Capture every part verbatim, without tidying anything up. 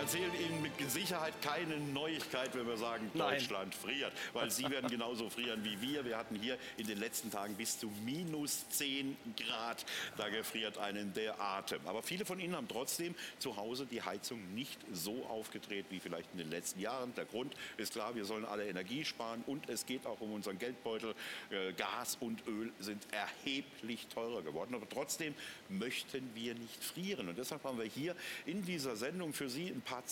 erzählen Ihnen mit Sicherheit keine Neuigkeit, wenn wir sagen, Deutschland Nein. friert. Weil Sie werden genauso frieren wie wir. Wir hatten hier in den letzten Tagen bis zu minus zehn Grad. Da gefriert einen der Atem. Aber viele von Ihnen haben trotzdem zu Hause die Heizung nicht so aufgedreht wie vielleicht in den letzten Jahren. Der Grund ist klar, wir sollen alle Energie sparen und es geht auch um unseren Geldbeutel. Äh, Gas und Öl sind erheblich teurer geworden. Aber trotzdem möchten wir nicht frieren. Und deshalb haben wir hier in dieser Sendung für Sie ein paar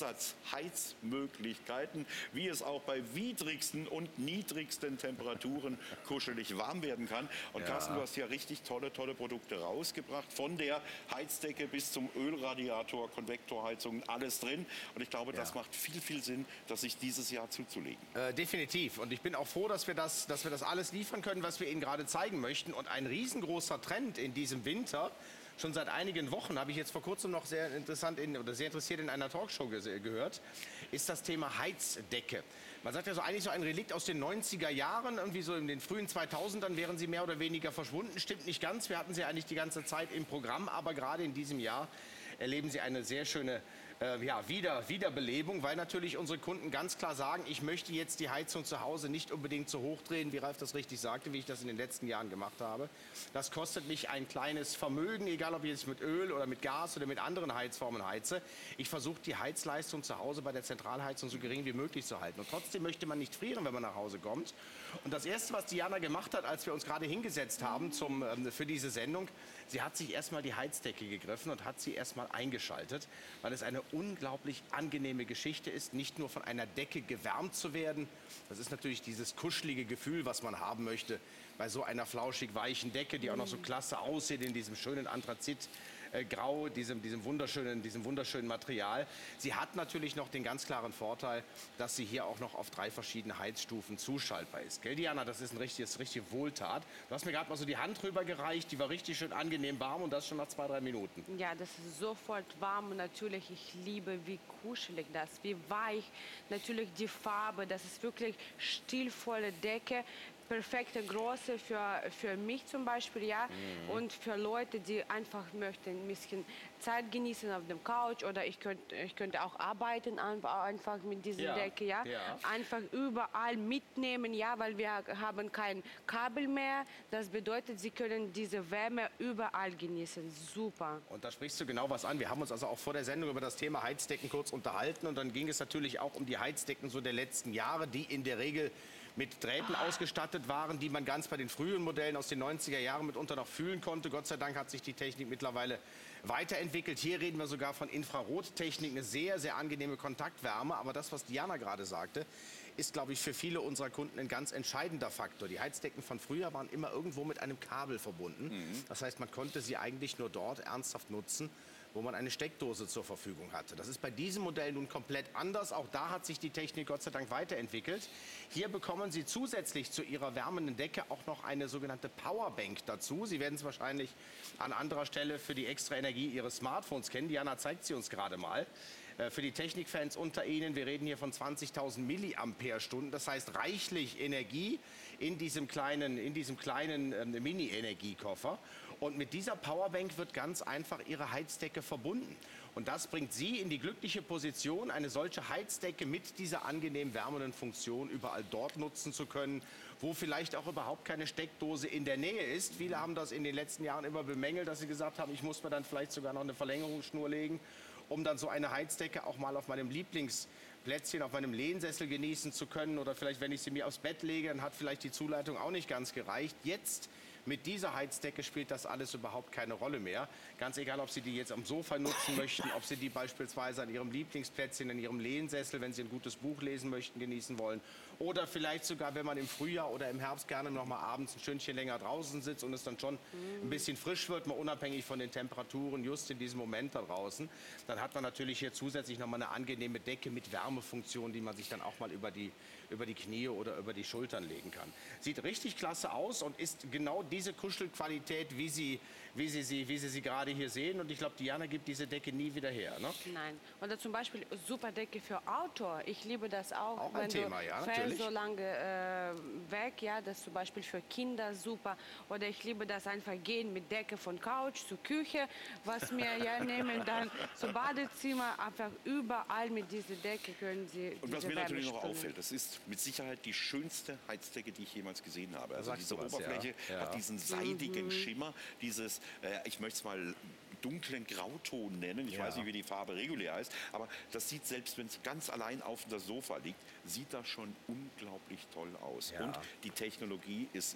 Zusatzheizmöglichkeiten, wie es auch bei widrigsten und niedrigsten Temperaturen kuschelig warm werden kann. Und ja. Carsten, du hast ja richtig tolle, tolle Produkte rausgebracht. Von der Heizdecke bis zum Ölradiator, Konvektorheizung, alles drin. Und ich glaube, ja. das macht viel, viel Sinn, das sich dieses Jahr zuzulegen. Äh, definitiv. Und ich bin auch froh, dass wir, das, dass wir das alles liefern können, was wir Ihnen gerade zeigen möchten. Und ein riesengroßer Trend in diesem Winter, schon seit einigen Wochen, habe ich jetzt vor kurzem noch sehr interessant in, oder sehr interessiert in einer Talkshow ge gehört, ist das Thema Heizdecke. Man sagt ja so, eigentlich so ein Relikt aus den neunziger Jahren, irgendwie so in den frühen zweitausendern wären sie mehr oder weniger verschwunden. Stimmt nicht ganz, wir hatten sie eigentlich die ganze Zeit im Programm, aber gerade in diesem Jahr erleben sie eine sehr schöne äh, ja, Wieder Wiederbelebung, weil natürlich unsere Kunden ganz klar sagen, ich möchte jetzt die Heizung zu Hause nicht unbedingt zu hoch drehen, wie Ralf das richtig sagte, wie ich das in den letzten Jahren gemacht habe. Das kostet mich ein kleines Vermögen, egal ob ich jetzt mit Öl oder mit Gas oder mit anderen Heizformen heize. Ich versuche die Heizleistung zu Hause bei der Zentralheizung so gering wie möglich zu halten. Und trotzdem möchte man nicht frieren, wenn man nach Hause kommt. Und das Erste, was Diana gemacht hat, als wir uns gerade hingesetzt haben zum, ähm, für diese Sendung, sie hat sich erstmal die Heizdecke gegriffen und hat sie erstmal eingeschaltet, weil es eine unglaublich angenehme Geschichte ist, nicht nur von einer Decke gewärmt zu werden. Das ist natürlich dieses kuschelige Gefühl, was man haben möchte bei so einer flauschig weichen Decke, die auch noch so klasse aussieht in diesem schönen Anthrazitgrau, diesem, diesem, wunderschönen, diesem wunderschönen Material. Sie hat natürlich noch den ganz klaren Vorteil, dass sie hier auch noch auf drei verschiedene Heizstufen zuschaltbar ist. Gell, Diana, das ist ein richtiges, richtige Wohltat. Du hast mir gerade mal so die Hand rüber gereicht, die war richtig schön angenehm warm und das schon nach zwei, drei Minuten. Ja, das ist sofort warm und natürlich, ich liebe, wie kuschelig das, wie weich, natürlich die Farbe, das ist wirklich stilvolle Decke. Perfekte Größe für, für mich zum Beispiel, ja, mhm. und für Leute, die einfach möchten ein bisschen Zeit genießen auf dem Couch oder ich könnte, ich könnte auch arbeiten einfach mit dieser ja. Decke, ja? ja, einfach überall mitnehmen, ja, weil wir haben kein Kabel mehr, das bedeutet, Sie können diese Wärme überall genießen, super. Und da sprichst du genau was an, wir haben uns also auch vor der Sendung über das Thema Heizdecken kurz unterhalten und dann ging es natürlich auch um die Heizdecken so der letzten Jahre, die in der Regel mit Drähten ah. ausgestattet waren, die man ganz bei den frühen Modellen aus den neunziger Jahren mitunter noch fühlen konnte. Gott sei Dank hat sich die Technik mittlerweile weiterentwickelt. Hier reden wir sogar von Infrarottechnik, eine sehr, sehr angenehme Kontaktwärme. Aber das, was Diana gerade sagte, ist, glaube ich, für viele unserer Kunden ein ganz entscheidender Faktor. Die Heizdecken von früher waren immer irgendwo mit einem Kabel verbunden. Mhm. Das heißt, man konnte sie eigentlich nur dort ernsthaft nutzen, wo man eine Steckdose zur Verfügung hatte. Das ist bei diesem Modell nun komplett anders. Auch da hat sich die Technik Gott sei Dank weiterentwickelt. Hier bekommen Sie zusätzlich zu Ihrer wärmenden Decke auch noch eine sogenannte Powerbank dazu. Sie werden es wahrscheinlich an anderer Stelle für die extra Energie Ihres Smartphones kennen. Diana zeigt sie uns gerade mal. Für die Technikfans unter Ihnen, wir reden hier von zwanzigtausend Milliampere-Stunden. Das heißt reichlich Energie in diesem kleinen, in diesem kleinen äh, Mini-Energiekoffer. Und mit dieser Powerbank wird ganz einfach Ihre Heizdecke verbunden. Und das bringt Sie in die glückliche Position, eine solche Heizdecke mit dieser angenehm wärmenden Funktion überall dort nutzen zu können, wo vielleicht auch überhaupt keine Steckdose in der Nähe ist. Viele haben das in den letzten Jahren immer bemängelt, dass sie gesagt haben, ich muss mir dann vielleicht sogar noch eine Verlängerungsschnur legen, um dann so eine Heizdecke auch mal auf meinem Lieblingsplätzchen, auf meinem Lehnsessel genießen zu können. Oder vielleicht, wenn ich sie mir aufs Bett lege, dann hat vielleicht die Zuleitung auch nicht ganz gereicht. Jetzt mit dieser Heizdecke spielt das alles überhaupt keine Rolle mehr. Ganz egal, ob Sie die jetzt am Sofa nutzen möchten, ob Sie die beispielsweise an Ihrem Lieblingsplätzchen, in Ihrem Lehnsessel, wenn Sie ein gutes Buch lesen möchten, genießen wollen. Oder vielleicht sogar, wenn man im Frühjahr oder im Herbst gerne noch mal abends ein Stündchen länger draußen sitzt und es dann schon ein bisschen frisch wird, mal unabhängig von den Temperaturen, just in diesem Moment da draußen, dann hat man natürlich hier zusätzlich noch mal eine angenehme Decke mit Wärmefunktion, die man sich dann auch mal über die, über die Knie oder über die Schultern legen kann. Sieht richtig klasse aus und ist genau diese Kuschelqualität, wie Sie, wie Sie, sie, wie Sie sie gerade hier sehen. Und ich glaube, Diana gibt diese Decke nie wieder her. Ne? Nein. Oder zum Beispiel super Decke für Outdoor. Ich liebe das auch. Auch ein wenn Thema, du ja, fährst natürlich. so lange äh, weg, ja, das ist zum Beispiel für Kinder super. Oder ich liebe das einfach gehen mit Decke von Couch zur Küche, was wir ja nehmen, dann zum Badezimmer, einfach überall mit dieser Decke können Sie Und was diese mir natürlich Wärme noch spüren. auffällt, das ist mit Sicherheit die schönste Heizdecke, die ich jemals gesehen habe. Also sagst diese du was, Oberfläche ja. Ja. hat diesen seidigen Schimmer, dieses, äh, ich möchte es mal dunklen Grauton nennen. Ich Ja. weiß nicht, wie die Farbe regulär heißt, aber das sieht, selbst wenn es ganz allein auf dem Sofa liegt, sieht das schon unglaublich toll aus. Ja. Und die Technologie ist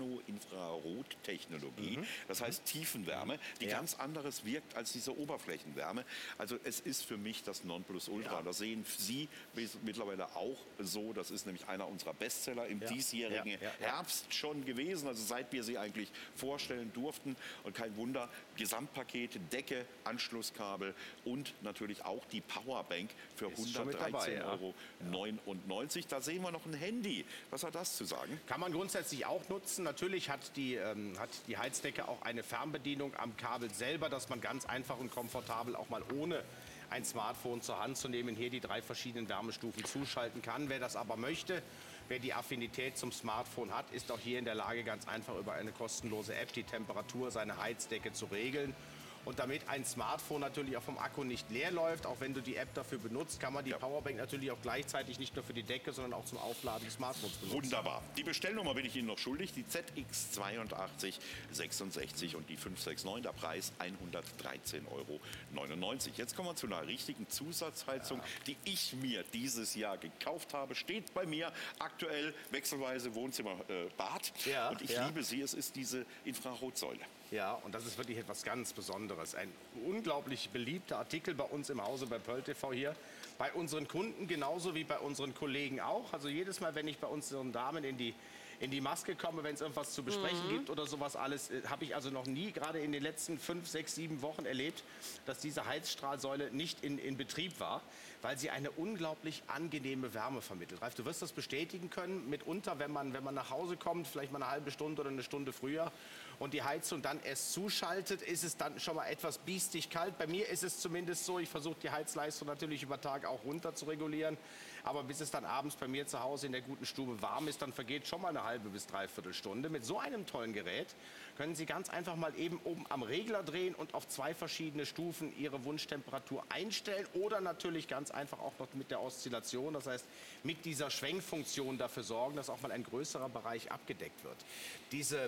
Nano-Infrarot-Technologie. Mhm. Das heißt Tiefenwärme, die Ja. ganz anderes wirkt als diese Oberflächenwärme. Also es ist für mich das Nonplusultra. Ja. Das sehen Sie mittlerweile auch so. Das ist nämlich einer unserer Bestseller im Ja. diesjährigen Ja, ja, ja. Herbst schon gewesen, also seit wir sie eigentlich vorstellen durften. Und kein Wunder, Gesamtpaket, Decke, Anschlusskabel und natürlich auch die Powerbank für Ist schon mit dabei, ja. hundertdreizehn Euro neunundneunzig. Da sehen wir noch ein Handy. Was hat das zu sagen? Kann man grundsätzlich auch nutzen. Natürlich hat die, ähm, hat die Heizdecke auch eine Fernbedienung am Kabel selber, dass man ganz einfach und komfortabel auch mal ohne ein Smartphone zur Hand zu nehmen, hier die drei verschiedenen Wärmestufen zuschalten kann. Wer das aber möchte, wer die Affinität zum Smartphone hat, ist auch hier in der Lage, ganz einfach über eine kostenlose App die Temperatur seiner Heizdecke zu regeln. Und damit ein Smartphone natürlich auch vom Akku nicht leer läuft, auch wenn du die App dafür benutzt, kann man die Ja. Powerbank natürlich auch gleichzeitig nicht nur für die Decke, sondern auch zum Aufladen des Smartphones benutzen. Wunderbar. Die Bestellnummer bin ich Ihnen noch schuldig. Die Z X zweiundachtzig sechsundsechzig und die fünf sechs neun. Der Preis hundertdreizehn Euro neunundneunzig. Jetzt kommen wir zu einer richtigen Zusatzheizung, ja. die ich mir dieses Jahr gekauft habe. Steht bei mir aktuell wechselweise Wohnzimmer, äh, Bad. Ja, und ich ja. liebe sie. Es ist diese Infrarotsäule. Ja, und das ist wirklich etwas ganz Besonderes. Ein unglaublich beliebter Artikel bei uns im Hause bei Pearl T V hier. Bei unseren Kunden genauso wie bei unseren Kollegen auch. Also jedes Mal, wenn ich bei unseren Damen in die, in die Maske komme, wenn es irgendwas zu besprechen gibt oder sowas alles, äh, habe ich also noch nie, gerade in den letzten fünf, sechs, sieben Wochen erlebt, dass diese Heizstrahlsäule nicht in, in Betrieb war, weil sie eine unglaublich angenehme Wärme vermittelt. Ralf, du wirst das bestätigen können, mitunter, wenn man, wenn man nach Hause kommt, vielleicht mal eine halbe Stunde oder eine Stunde früher und die Heizung dann erst zuschaltet, ist es dann schon mal etwas biestig kalt. Bei mir ist es zumindest so, ich versuche die Heizleistung natürlich über Tag auch runter zu regulieren, aber bis es dann abends bei mir zu Hause in der guten Stube warm ist, dann vergeht schon mal eine halbe bis dreiviertel Stunde. Mit so einem tollen Gerät können Sie ganz einfach mal eben oben am Regler drehen und auf zwei verschiedene Stufen Ihre Wunschtemperatur einstellen oder natürlich ganz einfach auch noch mit der Oszillation, das heißt mit dieser Schwenkfunktion dafür sorgen, dass auch mal ein größerer Bereich abgedeckt wird. Diese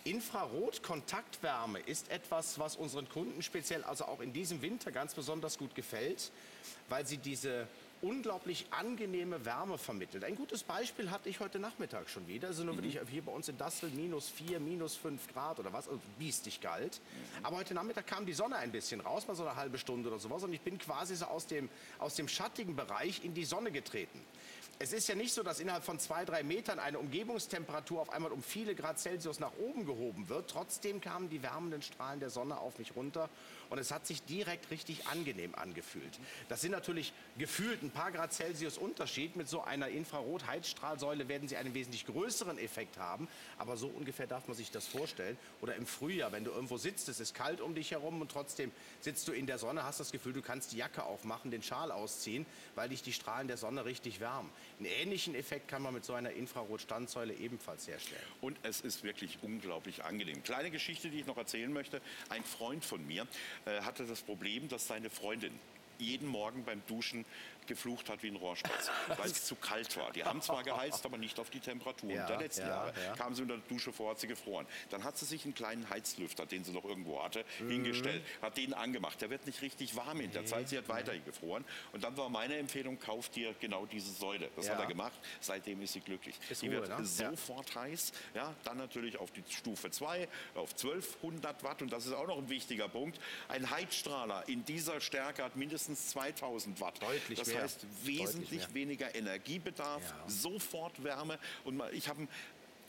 Infrarot-Kontaktwärme ist etwas, was unseren Kunden speziell, also auch in diesem Winter ganz besonders gut gefällt, weil sie diese unglaublich angenehme Wärme vermittelt. Ein gutes Beispiel hatte ich heute Nachmittag schon wieder. Also nur wirklich hier bei uns in Dastel minus vier, minus fünf Grad oder was, also biestig kalt. Aber heute Nachmittag kam die Sonne ein bisschen raus, mal so eine halbe Stunde oder sowas. Und ich bin quasi so aus dem, aus dem schattigen Bereich in die Sonne getreten. Es ist ja nicht so, dass innerhalb von zwei, drei Metern eine Umgebungstemperatur auf einmal um viele Grad Celsius nach oben gehoben wird. Trotzdem kamen die wärmenden Strahlen der Sonne auf mich runter und es hat sich direkt richtig angenehm angefühlt. Das sind natürlich gefühlt ein paar Grad Celsius Unterschied. Mit so einer Infrarot-Heizstrahlsäule werden Sie einen wesentlich größeren Effekt haben. Aber so ungefähr darf man sich das vorstellen. Oder im Frühjahr, wenn du irgendwo sitzt, es ist kalt um dich herum und trotzdem sitzt du in der Sonne, hast das Gefühl, du kannst die Jacke aufmachen, den Schal ausziehen, weil dich die Strahlen der Sonne richtig wärmen. Einen ähnlichen Effekt kann man mit so einer Infrarot-Standsäule ebenfalls herstellen. Und es ist wirklich unglaublich angenehm. Kleine Geschichte, die ich noch erzählen möchte. Ein Freund von mir äh, hatte das Problem, dass seine Freundin jeden Morgen beim Duschen geflucht hat wie ein Rohrspatz, weil es zu kalt war. Die haben zwar geheizt, aber nicht auf die Temperaturen Ja, der letzten ja, Jahre. ja. Kam sie unter der Dusche vor, hat sie gefroren. Dann hat sie sich einen kleinen Heizlüfter, den sie noch irgendwo hatte, mhm. hingestellt, hat den angemacht. Der wird nicht richtig warm in der nee, Zeit. Sie hat weiter gefroren. Und dann war meine Empfehlung, kauf dir genau diese Säule. Das ja. hat er gemacht. Seitdem ist sie glücklich. Ist die Ruhe, wird ne? sofort ja. heiß. Ja, dann natürlich auf die Stufe zwei, auf zwölfhundert Watt. Und das ist auch noch ein wichtiger Punkt. Ein Heizstrahler in dieser Stärke hat mindestens zweitausend Watt. Deutlich das mehr. heißt wesentlich Deutlich mehr. weniger Energiebedarf, Ja. sofort Wärme. Und mal, ich habe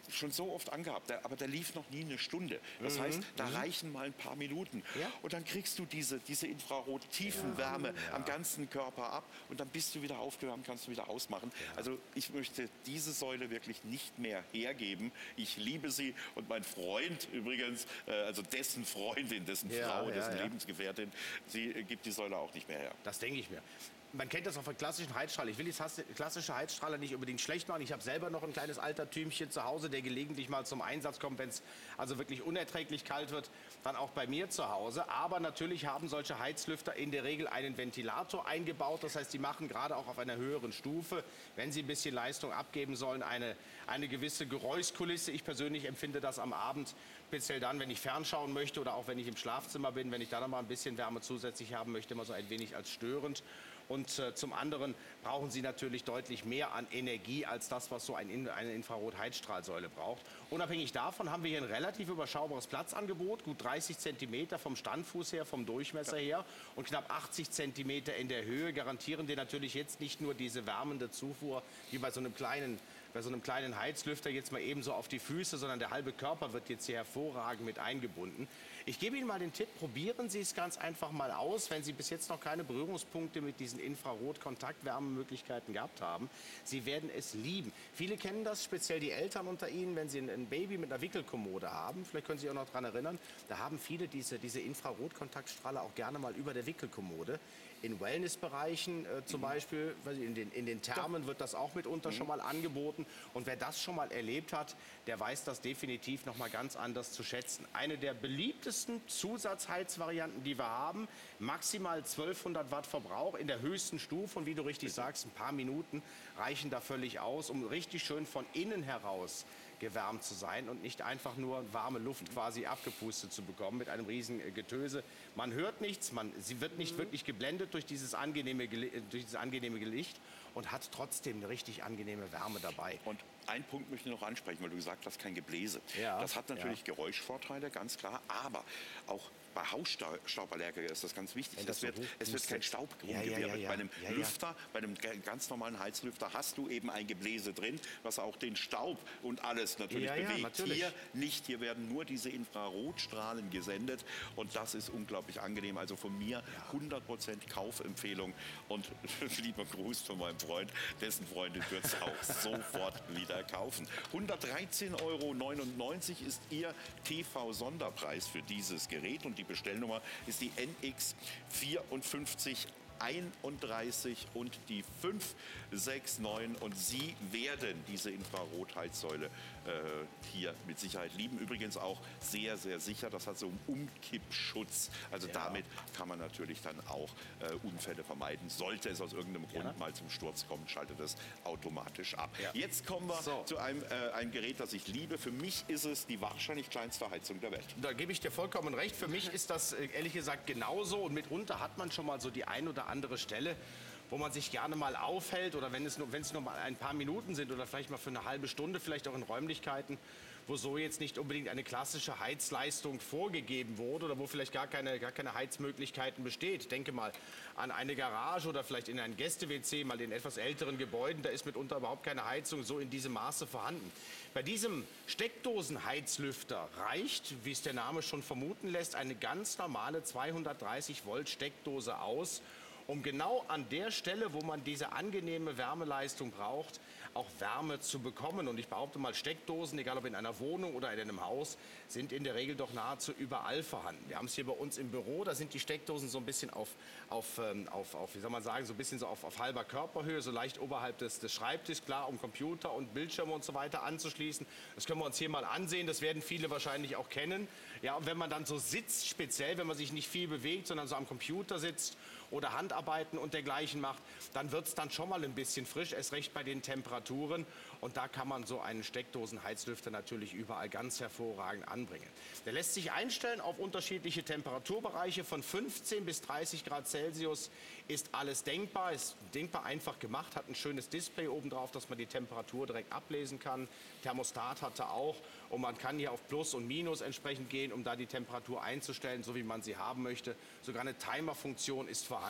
schon so oft angehabt, der, aber der lief noch nie eine Stunde. Das mhm. heißt, da mhm. reichen mal ein paar Minuten. Ja. Und dann kriegst du diese, diese Infrarot-Tiefenwärme ja. am ganzen Körper ab und dann bist du wieder aufgewärmt, kannst du wieder ausmachen. Ja. Also ich möchte diese Säule wirklich nicht mehr hergeben. Ich liebe sie und mein Freund übrigens, äh, also dessen Freundin, dessen ja, Frau, ja, dessen ja. Lebensgefährtin, sie äh, gibt die Säule auch nicht mehr her. Das denke ich mir. Man kennt das auch von klassischen Heizstrahler. Ich will die klassische Heizstrahler nicht unbedingt schlecht machen. Ich habe selber noch ein kleines Altertümchen zu Hause, der gelegentlich mal zum Einsatz kommt, wenn es also wirklich unerträglich kalt wird, dann auch bei mir zu Hause. Aber natürlich haben solche Heizlüfter in der Regel einen Ventilator eingebaut. Das heißt, die machen gerade auch auf einer höheren Stufe, wenn sie ein bisschen Leistung abgeben sollen, eine, eine gewisse Geräuschkulisse. Ich persönlich empfinde das am Abend, speziell dann, wenn ich fernschauen möchte oder auch wenn ich im Schlafzimmer bin, wenn ich da noch mal ein bisschen Wärme zusätzlich haben möchte, immer so ein wenig als störend. Und äh, zum anderen brauchen sie natürlich deutlich mehr an Energie als das, was so ein In eine Infrarot-Heizstrahlsäule braucht. Unabhängig davon haben wir hier ein relativ überschaubares Platzangebot, gut dreißig Zentimeter vom Standfuß her, vom Durchmesser her und knapp achtzig Zentimeter in der Höhe, garantieren dir natürlich jetzt nicht nur diese wärmende Zufuhr wie bei so einem kleinen bei so einem kleinen Heizlüfter jetzt mal eben so auf die Füße, sondern der halbe Körper wird jetzt hier hervorragend mit eingebunden. Ich gebe Ihnen mal den Tipp, probieren Sie es ganz einfach mal aus, wenn Sie bis jetzt noch keine Berührungspunkte mit diesen Infrarot-Kontaktwärmemöglichkeiten gehabt haben. Sie werden es lieben. Viele kennen das, speziell die Eltern unter Ihnen, wenn Sie ein Baby mit einer Wickelkommode haben. Vielleicht können Sie sich auch noch daran erinnern, da haben viele diese, diese Infrarot-Kontaktstrahler auch gerne mal über der Wickelkommode. In Wellnessbereichen äh, zum mhm. Beispiel, in den, in den Thermen wird das auch mitunter mhm. schon mal angeboten. Und wer das schon mal erlebt hat, der weiß das definitiv noch mal ganz anders zu schätzen. Eine der beliebtesten Zusatzheizvarianten, die wir haben, maximal zwölfhundert Watt Verbrauch in der höchsten Stufe. Und wie du richtig sagst, ein paar Minuten reichen da völlig aus, um richtig schön von innen heraus gewärmt zu sein und nicht einfach nur warme Luft quasi abgepustet zu bekommen mit einem riesen Getöse. Man hört nichts, man, sie wird nicht wirklich geblendet durch dieses angenehme, durch dieses angenehme Licht und hat trotzdem eine richtig angenehme Wärme dabei. Und einen Punkt möchte ich noch ansprechen, weil du gesagt hast, kein Gebläse. Ja, das hat natürlich ja. Geräuschvorteile, ganz klar, aber auch bei Hausstauballergikern ist das ganz wichtig. Das wird, es wird kein Staub rumgewirbelt. Ja, ja, ja, ja. Bei einem ja, ja. Lüfter, bei einem ganz normalen Heizlüfter hast du eben ein Gebläse drin, was auch den Staub und alles natürlich ja, bewegt. Ja, natürlich. Hier nicht, hier werden nur diese Infrarotstrahlen gesendet und das ist unglaublich angenehm. Also von mir hundert Prozent Kaufempfehlung und lieber Gruß von meinem Freund, dessen Freundin wird es auch sofort wieder kaufen. hundertdreizehn Euro neunundneunzig ist Ihr T V-Sonderpreis für dieses Gerät und die Bestellnummer ist die N X vierundfünfzig einunddreißig und die fünf sechs neun und Sie werden diese Infrarotheizsäule äh, hier mit Sicherheit lieben. Übrigens auch sehr, sehr sicher. Das hat so einen Umkippschutz. Also ja. damit kann man natürlich dann auch äh, Unfälle vermeiden. Sollte es aus irgendeinem Grund ja. mal zum Sturz kommen, schaltet es automatisch ab. Ja. Jetzt kommen wir so. zu einem, äh, einem Gerät, das ich liebe. Für mich ist es die wahrscheinlich kleinste Heizung der Welt. Da gebe ich dir vollkommen recht. Für mich ist das äh, ehrlich gesagt genauso. Und mitunter hat man schon mal so die ein oder andere Stelle, wo man sich gerne mal aufhält oder wenn es nur, wenn es nur mal ein paar Minuten sind oder vielleicht mal für eine halbe Stunde, vielleicht auch in Räumlichkeiten, wo so jetzt nicht unbedingt eine klassische Heizleistung vorgegeben wurde oder wo vielleicht gar keine, gar keine Heizmöglichkeiten besteht. Ich denke mal an eine Garage oder vielleicht in ein Gäste-W C, mal in etwas älteren Gebäuden, da ist mitunter überhaupt keine Heizung so in diesem Maße vorhanden. Bei diesem Steckdosenheizlüfter reicht, wie es der Name schon vermuten lässt, eine ganz normale zweihundertdreißig Volt Steckdose aus, um genau an der Stelle, wo man diese angenehme Wärmeleistung braucht, auch Wärme zu bekommen. Und ich behaupte mal, Steckdosen, egal ob in einer Wohnung oder in einem Haus, sind in der Regel doch nahezu überall vorhanden. Wir haben es hier bei uns im Büro, da sind die Steckdosen so ein bisschen auf, auf, auf, auf wie soll man sagen, so ein bisschen so auf, auf halber Körperhöhe, so leicht oberhalb des, des Schreibtischs, klar, um Computer und Bildschirme und so weiter anzuschließen. Das können wir uns hier mal ansehen, das werden viele wahrscheinlich auch kennen. Ja, und wenn man dann so sitzt, speziell, wenn man sich nicht viel bewegt, sondern so am Computer sitzt oder Handarbeiten und dergleichen macht, dann wird es dann schon mal ein bisschen frisch, erst recht bei den Temperaturen. Und da kann man so einen Steckdosenheizlüfter natürlich überall ganz hervorragend anbringen. Der lässt sich einstellen auf unterschiedliche Temperaturbereiche. Von fünfzehn bis dreißig Grad Celsius ist alles denkbar. Ist denkbar einfach gemacht, hat ein schönes Display oben drauf, dass man die Temperatur direkt ablesen kann. Thermostat hat er auch. Und man kann hier auf Plus und Minus entsprechend gehen, um da die Temperatur einzustellen, so wie man sie haben möchte. Sogar eine Timerfunktion ist vorhanden.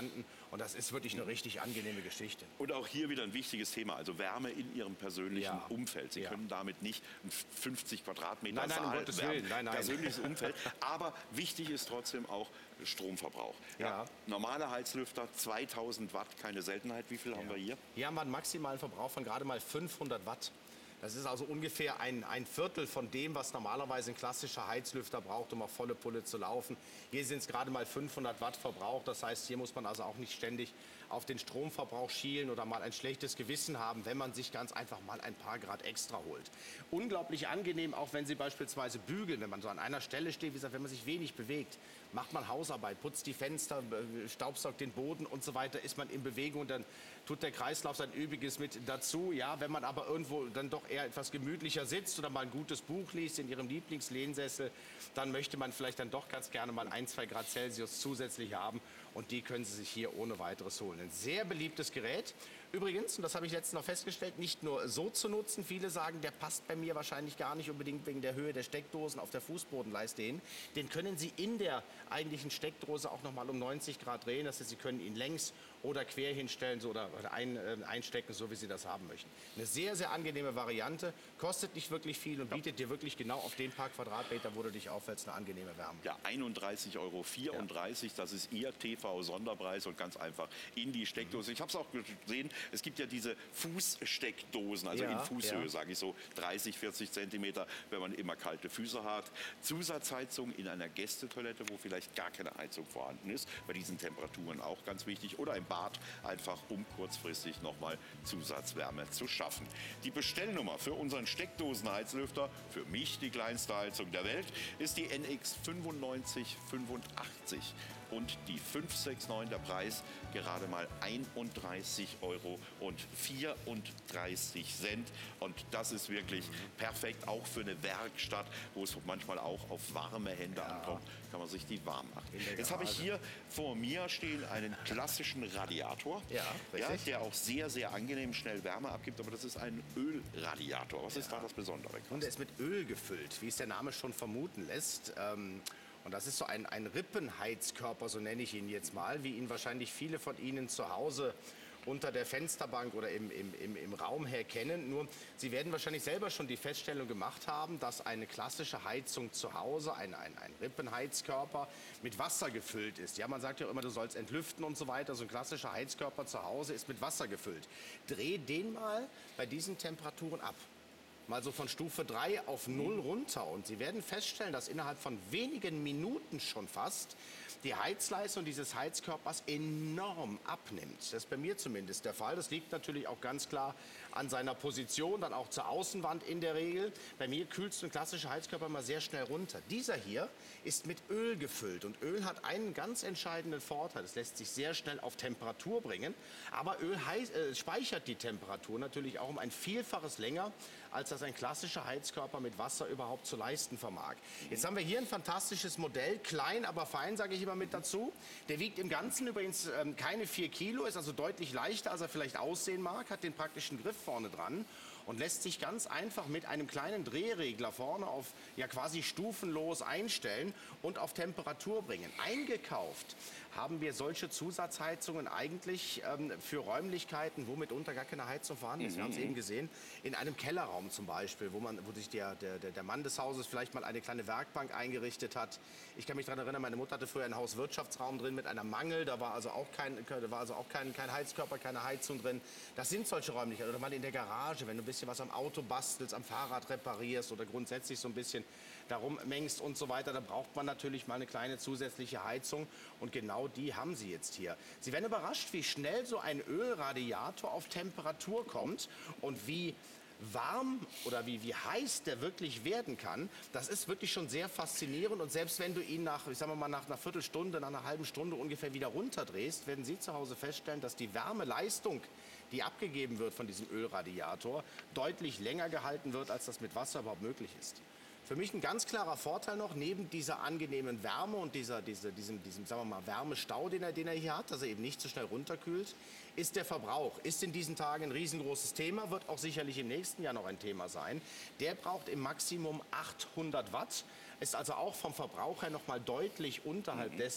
Und das ist wirklich eine richtig angenehme Geschichte. Und auch hier wieder ein wichtiges Thema, also Wärme in Ihrem persönlichen Ja. Umfeld. Sie Ja. können damit nicht ein fünfzig Quadratmeter Nein, nein, um Saal Gottes wärmen, Willen, nein, nein. persönliches Umfeld. Aber wichtig ist trotzdem auch Stromverbrauch. Ja. Normale Heizlüfter, zweitausend Watt, keine Seltenheit. Wie viel haben wir hier? Hier haben wir einen maximalen Verbrauch von gerade mal fünfhundert Watt. Das ist also ungefähr ein, ein Viertel von dem, was normalerweise ein klassischer Heizlüfter braucht, um auf volle Pulle zu laufen. Hier sind es gerade mal fünfhundert Watt Verbrauch. Das heißt, hier muss man also auch nicht ständig auf den Stromverbrauch schielen oder mal ein schlechtes Gewissen haben, wenn man sich ganz einfach mal ein paar Grad extra holt. Unglaublich angenehm, auch wenn Sie beispielsweise bügeln, wenn man so an einer Stelle steht, wie gesagt, wenn man sich wenig bewegt, macht man Hausarbeit, putzt die Fenster, staubsaugt den Boden und so weiter, ist man in Bewegung, dann tut der Kreislauf sein Übriges mit dazu. Ja, wenn man aber irgendwo dann doch eher etwas gemütlicher sitzt oder mal ein gutes Buch liest in Ihrem Lieblingslehnsessel, dann möchte man vielleicht dann doch ganz gerne mal ein, zwei Grad Celsius zusätzlich haben und die können Sie sich hier ohne weiteres holen. Ein sehr beliebtes Gerät. Übrigens, und das habe ich letztens noch festgestellt, nicht nur so zu nutzen. Viele sagen, der passt bei mir wahrscheinlich gar nicht unbedingt wegen der Höhe der Steckdosen auf der Fußbodenleiste hin. Den können Sie in der eigentlichen Steckdose auch noch mal um neunzig Grad drehen. Das heißt, Sie können ihn längs oder quer hinstellen so, oder ein, äh, einstecken, so wie Sie das haben möchten. Eine sehr, sehr angenehme Variante. Kostet nicht wirklich viel und bietet dir wirklich genau auf den paar Quadratmeter, wo du dich aufhältst, eine angenehme Wärme. Ja, einunddreißig Euro vierunddreißig, ja. Das ist Ihr T V-Sonderpreis und ganz einfach in die Steckdose. Ich habe es auch gesehen, es gibt ja diese Fußsteckdosen, also Ja, in Fußhöhe, ja. sage ich so, dreißig, vierzig Zentimeter, wenn man immer kalte Füße hat. Zusatzheizung in einer Gästetoilette, wo vielleicht gar keine Heizung vorhanden ist, bei diesen Temperaturen auch ganz wichtig. Oder im Bad, einfach um kurzfristig nochmal Zusatzwärme zu schaffen. Die Bestellnummer für unseren Steckdosenheizlüfter, für mich die kleinste Heizung der Welt, ist die N X fünfundneunzig fünfundachtzig. Und die fünf sechs neun, der Preis gerade mal einunddreißig Euro und vierunddreißig Cent. Und das ist wirklich perfekt, auch für eine Werkstatt, wo es manchmal auch auf warme Hände Ja. ankommt, kann man sich die warm machen. In der Jetzt habe ich Garage. hier vor mir stehen einen klassischen Radiator, Ja, ja, richtig. der auch sehr, sehr angenehm schnell Wärme abgibt. Aber das ist ein Ölradiator. Was ist da das Besondere? Und er ist mit Öl gefüllt, wie es der Name schon vermuten lässt. Ähm, und das ist so ein, ein Rippenheizkörper, so nenne ich ihn jetzt mal, wie ihn wahrscheinlich viele von Ihnen zu Hause unter der Fensterbank oder im, im, im, im Raum her kennen. Nur, Sie werden wahrscheinlich selber schon die Feststellung gemacht haben, dass eine klassische Heizung zu Hause, ein, ein, ein Rippenheizkörper, mit Wasser gefüllt ist. Ja, man sagt ja immer, du sollst entlüften und so weiter. So ein klassischer Heizkörper zu Hause ist mit Wasser gefüllt. Dreh den mal bei diesen Temperaturen ab. Mal so von Stufe drei auf null runter. Und Sie werden feststellen, dass innerhalb von wenigen Minuten schon fast die Heizleistung dieses Heizkörpers enorm abnimmt. Das ist bei mir zumindest der Fall. Das liegt natürlich auch ganz klar an seiner Position, dann auch zur Außenwand in der Regel. Bei mir kühlt so ein klassischer Heizkörper mal sehr schnell runter. Dieser hier ist mit Öl gefüllt. Und Öl hat einen ganz entscheidenden Vorteil. Es lässt sich sehr schnell auf Temperatur bringen. Aber Öl heiß, äh, speichert die Temperatur natürlich auch um ein Vielfaches länger, als das ein klassischer Heizkörper mit Wasser überhaupt zu leisten vermag. Jetzt haben wir hier ein fantastisches Modell, klein, aber fein, sage ich immer mit dazu. Der wiegt im Ganzen übrigens ähm, keine vier Kilo, ist also deutlich leichter, als er vielleicht aussehen mag, hat den praktischen Griff vorne dran und lässt sich ganz einfach mit einem kleinen Drehregler vorne auf ja quasi stufenlos einstellen und auf Temperatur bringen. Eingekauft haben wir solche Zusatzheizungen eigentlich ähm, für Räumlichkeiten, wo mitunter gar keine Heizung vorhanden ist. Wir haben es eben gesehen, in einem Kellerraum zum Beispiel, wo, man, wo sich der, der, der Mann des Hauses vielleicht mal eine kleine Werkbank eingerichtet hat. Ich kann mich daran erinnern, meine Mutter hatte früher einen Hauswirtschaftsraum drin mit einer Mangel, da war also auch kein, da war also auch kein, kein Heizkörper, keine Heizung drin. Das sind solche Räumlichkeiten. Oder mal in der Garage, wenn du ein bisschen was am Auto bastelst, am Fahrrad reparierst oder grundsätzlich so ein bisschen darum mengst und so weiter, da braucht man natürlich mal eine kleine zusätzliche Heizung und genau die haben Sie jetzt hier. Sie werden überrascht, wie schnell so ein Ölradiator auf Temperatur kommt und wie warm oder wie, wie heiß der wirklich werden kann. Das ist wirklich schon sehr faszinierend und selbst wenn du ihn nach, ich sag mal, nach einer Viertelstunde, nach einer halben Stunde ungefähr wieder runterdrehst, werden Sie zu Hause feststellen, dass die Wärmeleistung, die abgegeben wird von diesem Ölradiator, deutlich länger gehalten wird, als das mit Wasser überhaupt möglich ist. Für mich ein ganz klarer Vorteil noch, neben dieser angenehmen Wärme und dieser, dieser, diesem, diesem sagen wir mal, Wärmestau, den er, den er hier hat, dass er eben nicht so schnell runterkühlt, ist der Verbrauch. Ist in diesen Tagen ein riesengroßes Thema, wird auch sicherlich im nächsten Jahr noch ein Thema sein. Der braucht im Maximum achthundert Watt, ist also auch vom Verbrauch her noch mal deutlich unterhalb dessen,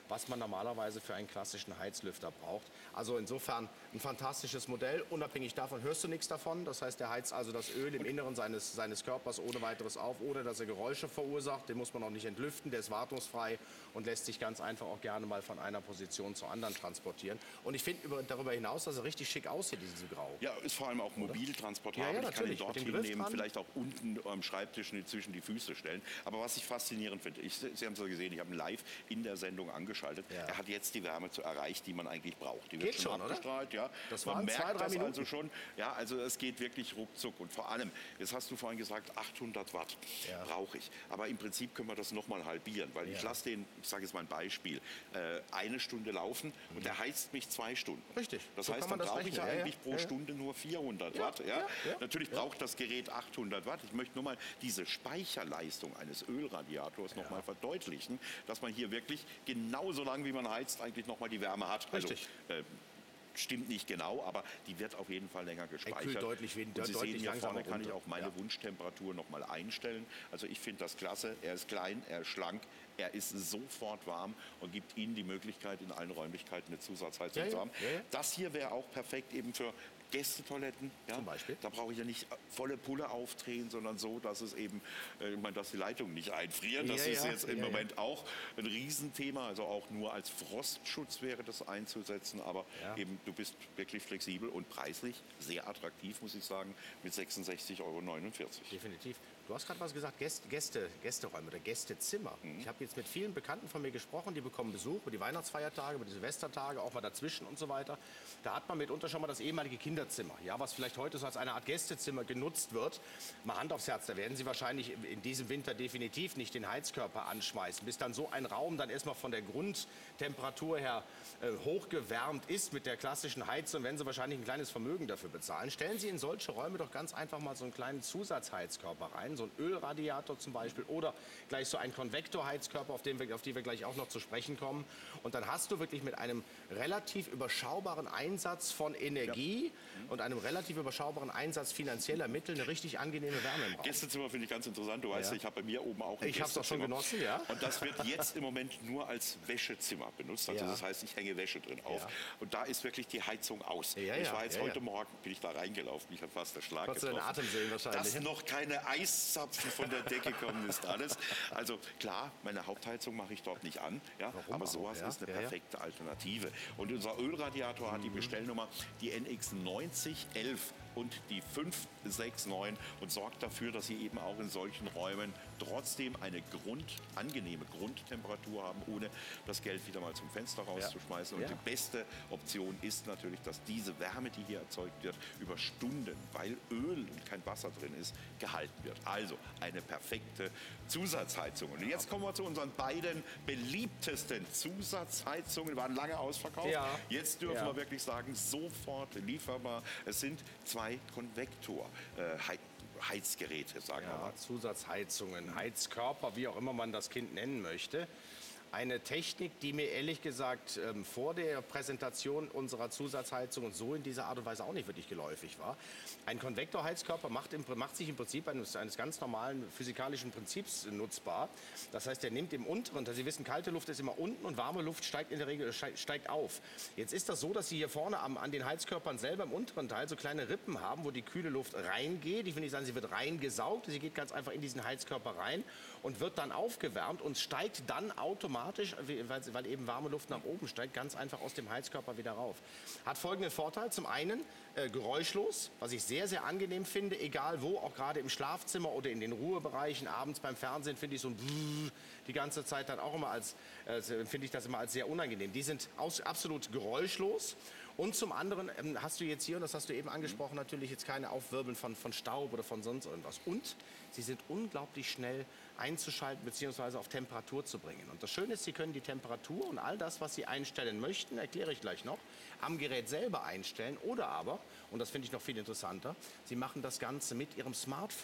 was man normalerweise für einen klassischen Heizlüfter braucht. Also insofern ein fantastisches Modell. Unabhängig davon hörst du nichts davon. Das heißt, der heizt also das Öl im Inneren seines, seines Körpers ohne weiteres auf, ohne dass er Geräusche verursacht. Den muss man auch nicht entlüften, der ist wartungsfrei und lässt sich ganz einfach auch gerne mal von einer Position zur anderen transportieren. Und ich finde darüber hinaus, dass er richtig schick aussieht, dieses Grau. Ja, ist vor allem auch mobil transportabel. Ja, ja, ich kann ihn natürlich. dort Mit dem Griff hinnehmen, dran. vielleicht auch unten am Schreibtisch zwischen die Füße stellen. Aber was ich faszinierend finde, ich, Sie haben es ja gesehen, ich habe ihn live in der Sendung angeschaltet. Ja. Er hat jetzt die Wärme zu erreicht, die man eigentlich braucht. Die Geht wird schon schon, oder? abgestrahlt, ja. Das Man waren merkt zwei, drei das Minuten. also schon. Ja, also es geht wirklich ruckzuck. Und vor allem, jetzt hast du vorhin gesagt, achthundert Watt Ja. brauche ich. Aber im Prinzip können wir das noch mal halbieren, weil Ja. ich lasse den, ich sage jetzt mal ein Beispiel, äh, eine Stunde laufen und der heizt mich zwei Stunden. Richtig. Das So heißt, kann man dann das brauche ich ja rechnen. Ja, eigentlich ja. pro Ja, ja. Stunde nur vierhundert Ja, Watt. Ja? ja, ja, Natürlich ja. braucht das Gerät achthundert Watt. Ich möchte nur mal diese Speicherleistung eines Ölradiators noch mal verdeutlichen, dass man hier wirklich genauso lang, wie man heizt, eigentlich noch mal die Wärme hat. Richtig. Also, äh, stimmt nicht genau, aber die wird auf jeden Fall länger gespeichert. kühlt deutlich wen- Und Sie deutlich sehen hier langsamer vorne kann ich runter. auch meine Ja. Wunsch-Temperatur noch mal einstellen. Also ich finde das klasse. Er ist klein, er ist schlank, er ist sofort warm und gibt Ihnen die Möglichkeit, in allen Räumlichkeiten eine Zusatzheizung Ja, zu ja, haben. ja, ja. Das hier wäre auch perfekt eben für Gästetoiletten. Ja? Zum Beispiel. Da brauche ich ja nicht volle Pulle aufdrehen, sondern so, dass es eben, äh, ich meine, dass die Leitungen nicht einfrieren. Das Ja, ist ja, jetzt im ja, Moment auch ein Riesenthema. Also auch nur als Frostschutz wäre das einzusetzen. Aber Ja. eben, du bist wirklich flexibel und preislich sehr attraktiv, muss ich sagen, mit sechsundsechzig Euro neunundvierzig. Definitiv. Du hast gerade was gesagt, Gäste, Gäste, Gästeräume oder Gästezimmer. Mhm. Ich habe jetzt mit vielen Bekannten von mir gesprochen, die bekommen Besuch über die Weihnachtsfeiertage, über die Silvestertage, auch mal dazwischen und so weiter. Da hat man mitunter schon mal das ehemalige Kinderzimmer, ja, was vielleicht heute so als eine Art Gästezimmer genutzt wird. Mal Hand aufs Herz, da werden Sie wahrscheinlich in diesem Winter definitiv nicht den Heizkörper anschmeißen, bis dann so ein Raum dann erstmal von der Grundtemperatur her äh, hochgewärmt ist mit der klassischen Heizung, werden Sie wahrscheinlich ein kleines Vermögen dafür bezahlen. Stellen Sie in solche Räume doch ganz einfach mal so einen kleinen Zusatzheizkörper rein, so ein Ölradiator zum Beispiel oder gleich so ein Konvektorheizkörper, auf den wir, auf die wir gleich auch noch zu sprechen kommen. Und dann hast du wirklich mit einem relativ überschaubaren Einsatz von Energie und einem relativ überschaubaren Einsatz finanzieller Mittel eine richtig angenehme Wärme im Raum. Gästezimmer finde ich ganz interessant. Du weißt, Ja. ich habe bei mir oben auch ein Ich habe es auch schon Gästezimmer. genossen, ja. Und das wird jetzt im Moment nur als Wäschezimmer benutzt. Also Ja. das heißt, ich hänge Wäsche drin auf. Ja. Und da ist wirklich die Heizung aus. Ja, ich ja, war jetzt ja, heute ja. Morgen, bin ich da reingelaufen. Ich hatte fast den Schlag Konntest du den getroffen. Atem sehen wahrscheinlich. Dass noch keine Eiszapfen von der Decke kommen, ist alles. Also klar, meine Hauptheizung mache ich dort nicht an. Ja, Warum aber auch? sowas Ja, ist eine ja, ja. perfekte Alternative. Und unser Ölradiator hat die Bestellnummer, die N X neunzig elf und die fünf sechs neun und sorgt dafür, dass Sie eben auch in solchen Räumen trotzdem eine Grund, angenehme Grundtemperatur haben, ohne das Geld wieder mal zum Fenster rauszuschmeißen. Und Ja. die beste Option ist natürlich, dass diese Wärme, die hier erzeugt wird, über Stunden, weil Öl und kein Wasser drin ist, gehalten wird. Also eine perfekte Zusatzheizung. Und jetzt kommen wir zu unseren beiden beliebtesten Zusatzheizungen. Waren lange ausverkauft. Ja. Jetzt dürfen Ja. wir wirklich sagen, sofort lieferbar. Es sind zwei Konvektor. Äh, Hei- Heizgeräte, sagen wir Ja, mal. Zusatzheizungen, Heizkörper, wie auch immer man das Kind nennen möchte. Eine Technik, die mir ehrlich gesagt ähm, vor der Präsentation unserer Zusatzheizung und so in dieser Art und Weise auch nicht wirklich geläufig war. Ein Konvektorheizkörper macht, im, macht sich im Prinzip eines, eines ganz normalen physikalischen Prinzips nutzbar. Das heißt, er nimmt im unteren, Sie wissen, kalte Luft ist immer unten und warme Luft steigt in der Regel steigt, steigt auf. Jetzt ist das so, dass Sie hier vorne am, an den Heizkörpern selber im unteren Teil so kleine Rippen haben, wo die kühle Luft reingeht. Ich will nicht sagen, sie wird reingesaugt, sie geht ganz einfach in diesen Heizkörper rein und wird dann aufgewärmt und steigt dann automatisch, weil, weil eben warme Luft nach oben steigt, ganz einfach aus dem Heizkörper wieder rauf. Hat folgenden Vorteil. Zum einen äh, geräuschlos, was ich sehr, sehr angenehm finde, egal wo, auch gerade im Schlafzimmer oder in den Ruhebereichen, abends beim Fernsehen finde ich so ein Brrr die ganze Zeit dann auch immer als, äh, finde ich das immer als sehr unangenehm. Die sind aus, absolut geräuschlos. Und zum anderen ähm, hast du jetzt hier, und das hast du eben angesprochen, natürlich jetzt keine Aufwirbeln von, von Staub oder von sonst irgendwas. Und sie sind unglaublich schnell einzuschalten bzw. auf Temperatur zu bringen. Und das Schöne ist, Sie können die Temperatur und all das, was Sie einstellen möchten, erkläre ich gleich noch, am Gerät selber einstellen oder aber, und das finde ich noch viel interessanter, Sie machen das Ganze mit Ihrem Smartphone.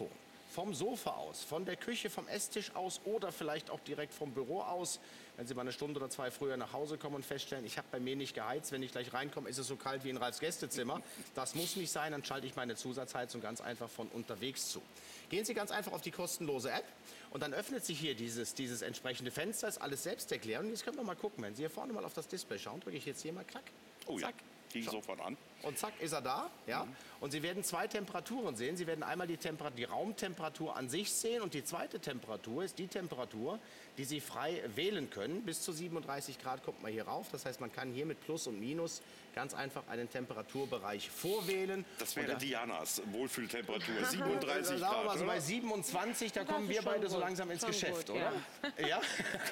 vom Sofa aus, von der Küche, vom Esstisch aus oder vielleicht auch direkt vom Büro aus. Wenn Sie mal eine Stunde oder zwei früher nach Hause kommen und feststellen, ich habe bei mir nicht geheizt, wenn ich gleich reinkomme, ist es so kalt wie in Ralfs Gästezimmer. Das muss nicht sein, dann schalte ich meine Zusatzheizung ganz einfach von unterwegs zu. Gehen Sie ganz einfach auf die kostenlose App und dann öffnet sich hier dieses, dieses entsprechende Fenster, ist alles selbsterklärend. Und jetzt können wir mal gucken, wenn Sie hier vorne mal auf das Display schauen, drücke ich jetzt hier mal klack, Oh zack. ja, gehe ich sofort an. Und zack, ist er da. Ja? Mhm. Und Sie werden zwei Temperaturen sehen. Sie werden einmal die, Temper die Raumtemperatur an sich sehen und die zweite Temperatur ist die Temperatur, die Sie frei wählen können. Bis zu siebenunddreißig Grad kommt man hier rauf. Das heißt, man kann hier mit Plus und Minus ganz einfach einen Temperaturbereich vorwählen. Das wäre und Dianas Wohlfühltemperatur, siebenunddreißig Grad. Grad, Also oder? bei siebenundzwanzig, da Das kommen ist wir schon beide so gut. langsam ins Schon Geschäft, gut, oder? Ja.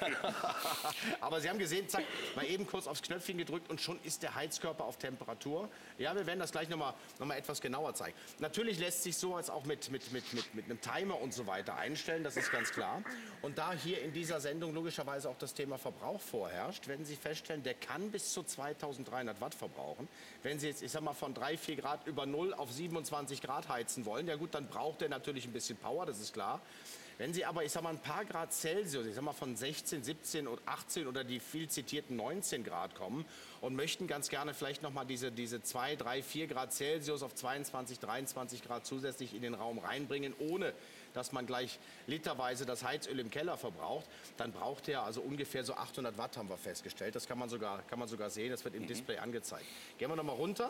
Aber Sie haben gesehen, zack, mal eben kurz aufs Knöpfchen gedrückt und schon ist der Heizkörper auf Temperatur. Ja, wir werden das gleich noch mal, noch mal etwas genauer zeigen. Natürlich lässt sich so als auch mit, mit, mit, mit, mit einem Timer und so weiter einstellen, das ist ganz klar. Und da hier in dieser Sendung logischerweise auch das Thema Verbrauch vorherrscht, werden Sie feststellen, der kann bis zu zweitausenddreihundert Watt verbrauchen. Wenn Sie jetzt, ich sag mal, von drei, vier Grad über null auf siebenundzwanzig Grad heizen wollen, ja gut, dann braucht der natürlich ein bisschen Power, das ist klar. Wenn Sie aber, ich sag mal, ein paar Grad Celsius, ich sag mal von sechzehn, siebzehn und achtzehn oder die viel zitierten neunzehn Grad kommen und möchten ganz gerne vielleicht noch mal diese, diese zwei, drei, vier Grad Celsius auf zweiundzwanzig, dreiundzwanzig Grad zusätzlich in den Raum reinbringen, ohne dass man gleich literweise das Heizöl im Keller verbraucht, dann braucht er also ungefähr so achthundert Watt, haben wir festgestellt. Das kann man sogar, kann man sogar sehen, das wird im mhm. Display angezeigt. Gehen wir noch mal runter.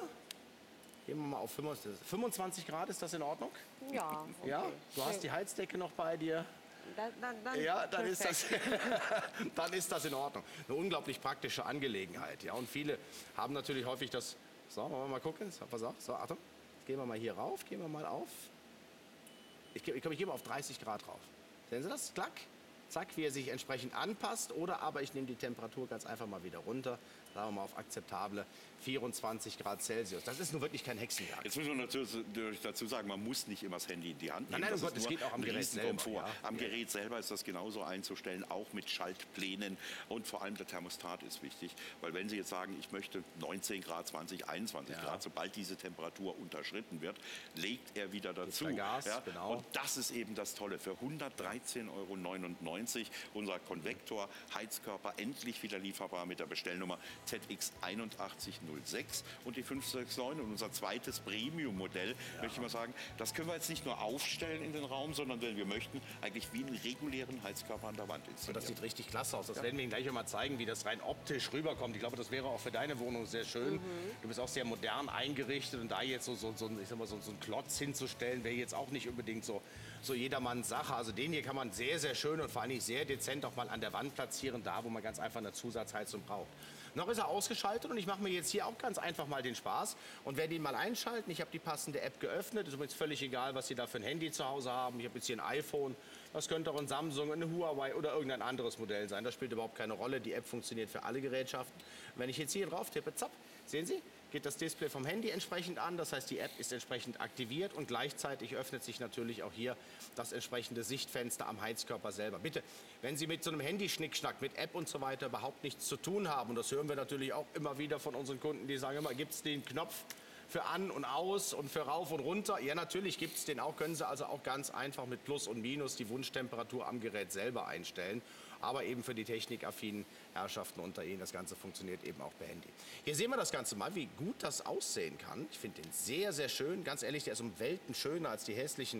Gehen wir mal auf fünfundzwanzig Grad, ist das in Ordnung? Ja, okay. Ja, du hast die Heizdecke noch bei dir. Dann, dann, dann Ja, dann ist, das, perfekt. dann ist das in Ordnung. Eine unglaublich praktische Angelegenheit. Ja, und viele haben natürlich häufig das... So, wollen wir mal gucken. So, pass auf. So, Achtung. Jetzt gehen wir mal hier rauf. Gehen wir mal auf. Ich, ich, ich gehe mal auf dreißig Grad rauf. Sehen Sie das? Klack. Zack, wie er sich entsprechend anpasst. Oder aber ich nehme die Temperatur ganz einfach mal wieder runter. Sagen wir mal auf akzeptable vierundzwanzig Grad Celsius. Das ist nun wirklich kein Hexenwerk. Jetzt müssen wir natürlich dazu sagen, man muss nicht immer das Handy in die Hand nehmen. Nein, nein, das um Gott, es geht auch am Gerät selber. Ja. Am Ja. Gerät selber ist das genauso einzustellen, auch mit Schaltplänen. Und vor allem der Thermostat ist wichtig. Weil wenn Sie jetzt sagen, ich möchte neunzehn Grad, zwanzig, einundzwanzig Ja. Grad, sobald diese Temperatur unterschritten wird, legt er wieder dazu. Gibt er Gas, ja? genau. Und das ist eben das Tolle. Für hundertdreizehn Euro neunundneunzig unser Konvektor Heizkörper endlich wieder lieferbar mit der Bestellnummer Z X eins acht null sechs und die fünf sechs neun und unser zweites Premium-Modell, ja. möchte ich mal sagen, das können wir jetzt nicht nur aufstellen in den Raum, sondern wenn wir möchten, eigentlich wie einen regulären Heizkörper an der Wand installieren. Und das sieht richtig klasse aus. Das ja. werden wir Ihnen gleich mal zeigen, wie das rein optisch rüberkommt. Ich glaube, das wäre auch für deine Wohnung sehr schön. Mhm. Du bist auch sehr modern eingerichtet und da jetzt so, so, so, ich sag mal, so, so einen Klotz hinzustellen, wäre jetzt auch nicht unbedingt so, so jedermanns Sache. Also den hier kann man sehr, sehr schön und vor allem sehr dezent auch mal an der Wand platzieren, da wo man ganz einfach eine Zusatzheizung braucht. Noch ist er ausgeschaltet und ich mache mir jetzt hier auch ganz einfach mal den Spaß und werde ihn mal einschalten. Ich habe die passende App geöffnet. Ist übrigens völlig egal, was Sie da für ein Handy zu Hause haben. Ich habe jetzt hier ein iPhone. Das könnte auch ein Samsung, ein Huawei oder irgendein anderes Modell sein. Das spielt überhaupt keine Rolle. Die App funktioniert für alle Gerätschaften. Wenn ich jetzt hier drauf tippe, zapp, sehen Sie, geht das Display vom Handy entsprechend an. Das heißt, die App ist entsprechend aktiviert und gleichzeitig öffnet sich natürlich auch hier das entsprechende Sichtfenster am Heizkörper selber. Bitte, wenn Sie mit so einem Handy-Schnickschnack, mit App und so weiter überhaupt nichts zu tun haben, und das hören wir natürlich auch immer wieder von unseren Kunden, die sagen immer, gibt es den Knopf für an und aus und für rauf und runter? Ja, natürlich gibt es den auch. Können Sie also auch ganz einfach mit Plus und Minus die Wunschtemperatur am Gerät selber einstellen. Aber eben für die technikaffinen Herrschaften unter Ihnen, das Ganze funktioniert eben auch per Handy. Hier sehen wir das Ganze mal, wie gut das aussehen kann. Ich finde den sehr, sehr schön. Ganz ehrlich, der ist um Welten schöner als die hässlichen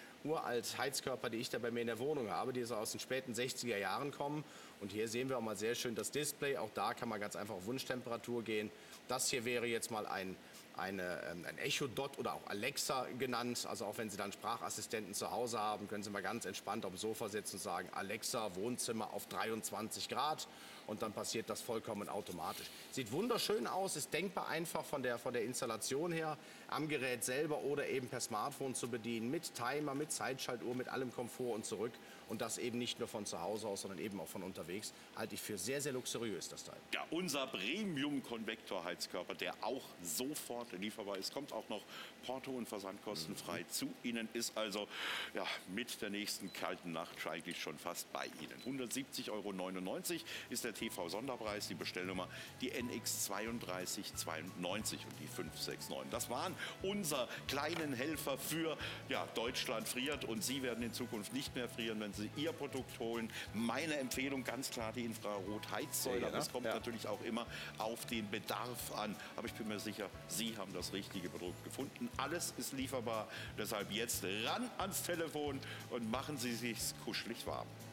uralt Heizkörper, die ich da bei mir in der Wohnung habe, die so aus den späten sechziger Jahren kommen. Und hier sehen wir auch mal sehr schön das Display. Auch da kann man ganz einfach auf Wunschtemperatur gehen. Das hier wäre jetzt mal ein Eine, ein Echo Dot oder auch Alexa genannt. Also auch wenn Sie dann Sprachassistenten zu Hause haben, können Sie mal ganz entspannt auf dem Sofa sitzen und sagen, Alexa, Wohnzimmer auf dreiundzwanzig Grad. Und dann passiert das vollkommen automatisch. Sieht wunderschön aus, ist denkbar einfach von der, von der Installation her, am Gerät selber oder eben per Smartphone zu bedienen, mit Timer, mit Zeitschaltuhr, mit allem Komfort und zurück. Und das eben nicht nur von zu Hause aus, sondern eben auch von unterwegs. Halte ich für sehr, sehr luxuriös, das Teil. Ja, unser Premium-Konvektor-Heizkörper, der auch sofort lieferbar ist, kommt auch noch porto- und versandkostenfrei mhm. zu Ihnen, ist also ja, mit der nächsten kalten Nacht eigentlich schon fast bei Ihnen. hundertsiebzig Euro neunundneunzig ist der der T V-Sonderpreis, die Bestellnummer, die N X zweiunddreißig zweiundneunzig und die fünf sechs neun. Das waren unser kleinen Helfer für ja, Deutschland friert und Sie werden in Zukunft nicht mehr frieren, wenn Sie Ihr Produkt holen. Meine Empfehlung ganz klar die Infrarot-Heizsäule. Ja, Das kommt ja. natürlich auch immer auf den Bedarf an. Aber ich bin mir sicher, Sie haben das richtige Produkt gefunden. Alles ist lieferbar. Deshalb jetzt ran ans Telefon und machen Sie sich's kuschelig warm.